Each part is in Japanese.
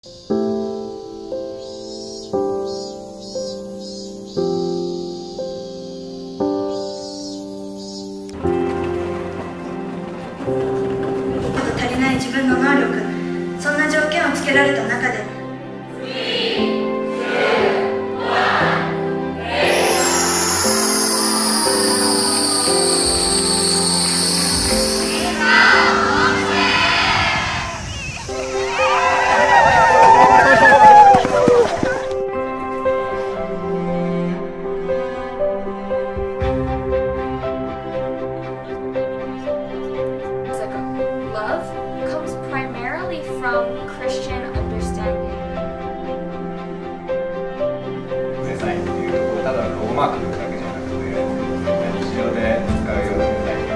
足りない自分の能力、そんな条件をつけられた中で Love comes primarily from Christian understanding. デザインっていうとただロゴマークだけじゃなくて日常で使うようなデザイン。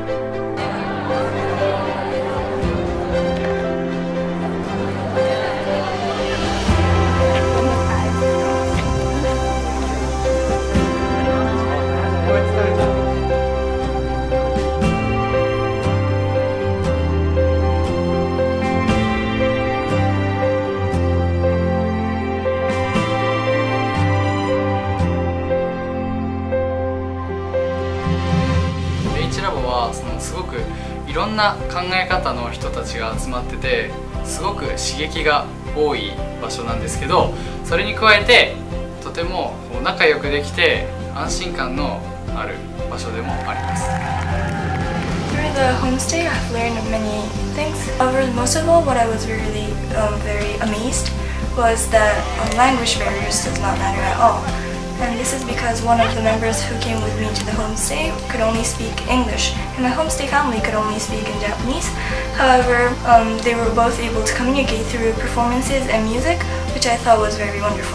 ラボはすごくいろんな考え方の人たちが集まっててすごく刺激が多い場所なんですけど、それに加えてとても仲良くできて安心感のある場所でもあります。 Through the homestay, I've learned many things. However, most of all, what I was really very amazed was that language barriers does not matter at all. And this is because one of the members who came with me to the homestay could only speak English, and my homestay family could only speak in Japanese. However, they were both able to communicate through performances and music, which I thought was very wonderful.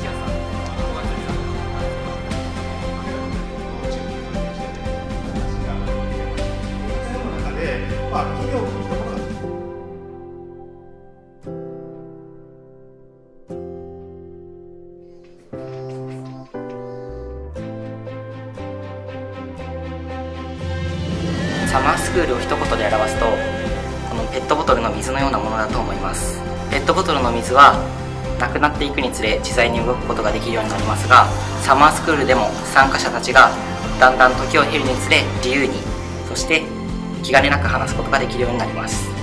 サマースクールを一言で表すと、このペットボトルの水のようなものだと思います。ペットボトルの水はなくなっていくにつれ自在に動くことができるようになりますが、サマースクールでも参加者たちがだんだん時を経るにつれ自由に、そして気兼ねなく話すことができるようになります。